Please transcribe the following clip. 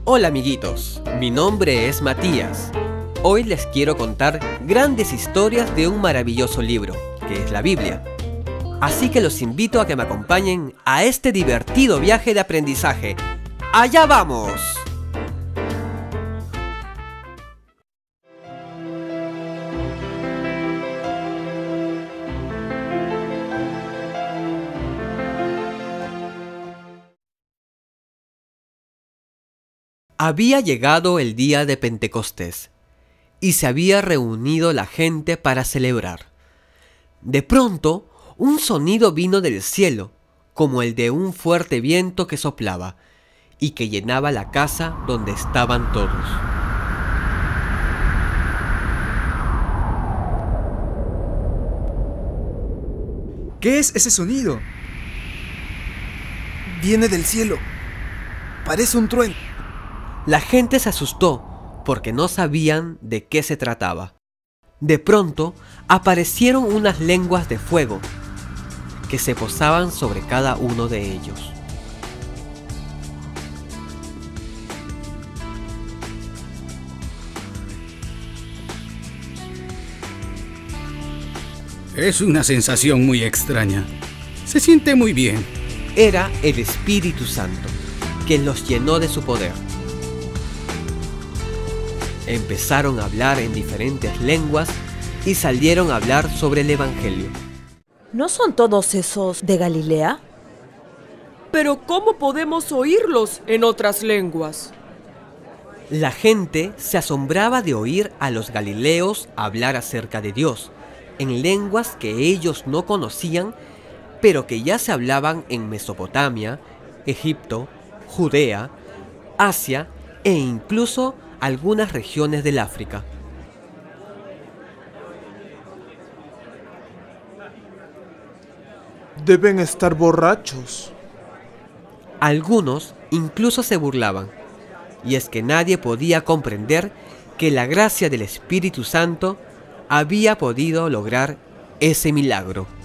Hola amiguitos, mi nombre es Matías. Hoy les quiero contar grandes historias de un maravilloso libro, que es la Biblia. Así que los invito a que me acompañen a este divertido viaje de aprendizaje. ¡Allá vamos! Había llegado el día de Pentecostés y se había reunido la gente para celebrar. De pronto, un sonido vino del cielo, como el de un fuerte viento que soplaba y que llenaba la casa donde estaban todos. ¿Qué es ese sonido? Viene del cielo. Parece un trueno. La gente se asustó porque no sabían de qué se trataba. De pronto aparecieron unas lenguas de fuego que se posaban sobre cada uno de ellos. Es una sensación muy extraña. Se siente muy bien. Era el Espíritu Santo, quien los llenó de su poder. Empezaron a hablar en diferentes lenguas y salieron a hablar sobre el Evangelio. ¿No son todos esos de Galilea? Pero ¿cómo podemos oírlos en otras lenguas? La gente se asombraba de oír a los galileos hablar acerca de Dios, en lenguas que ellos no conocían, pero que ya se hablaban en Mesopotamia, Egipto, Judea, Asia e incluso algunas regiones del África. Deben estar borrachos. Algunos incluso se burlaban, y es que nadie podía comprender que la gracia del Espíritu Santo había podido lograr ese milagro.